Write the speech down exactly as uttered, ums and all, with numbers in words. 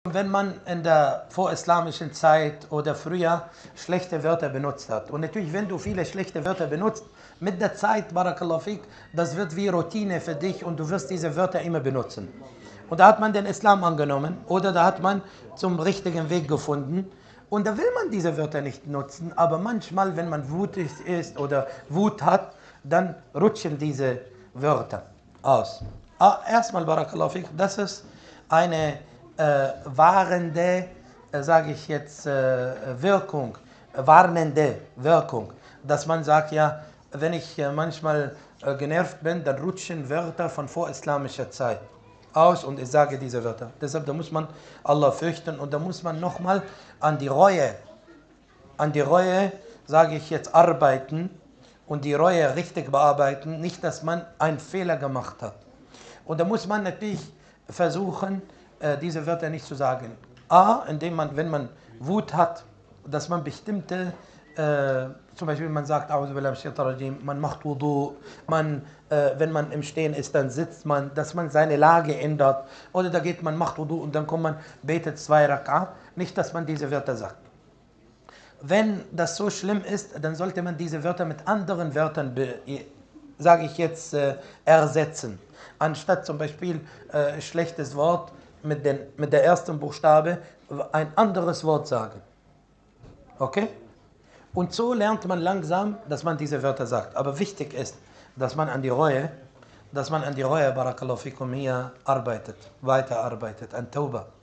Wenn man in der vorislamischen Zeit oder früher schlechte Wörter benutzt hat. Und natürlich, wenn du viele schlechte Wörter benutzt, mit der Zeit, Barakallahu fik, das wird wie Routine für dich und du wirst diese Wörter immer benutzen. Und da hat man den Islam angenommen oder da hat man zum richtigen Weg gefunden. Und da will man diese Wörter nicht nutzen, aber manchmal, wenn man wutig ist oder Wut hat, dann rutschen diese Wörter aus. Ah, erstmal, Barakallahu fik, das ist eine äh, warnende, äh, sage ich jetzt, äh, Wirkung, äh, warnende Wirkung, dass man sagt, ja, wenn ich äh, manchmal äh, genervt bin, dann rutschen Wörter von vorislamischer Zeit aus und ich sage diese Wörter. Deshalb, da muss man Allah fürchten und da muss man nochmal an die Reue, an die Reue, sage ich jetzt, arbeiten und die Reue richtig bearbeiten, nicht, dass man einen Fehler gemacht hat. Und da muss man natürlich versuchen, diese Wörter nicht zu sagen. A, indem man, wenn man Wut hat, dass man bestimmte, äh, zum Beispiel man sagt, man macht Wudu, man, äh, wenn man im Stehen ist, dann sitzt man, dass man seine Lage ändert. Oder da geht man, macht Wudu und dann kommt man, betet zwei Rak'a. Nicht, dass man diese Wörter sagt. Wenn das so schlimm ist, dann sollte man diese Wörter mit anderen Wörtern, sage ich jetzt, äh, ersetzen. Anstatt zum Beispiel äh, schlechtes Wort, Mit, den, mit der ersten Buchstabe ein anderes Wort sagen. Okay? Und so lernt man langsam, dass man diese Wörter sagt. Aber wichtig ist, dass man an die Reue, dass man an die Reue, Barakallahu fikum, hier arbeitet, weiterarbeitet, an Tauba.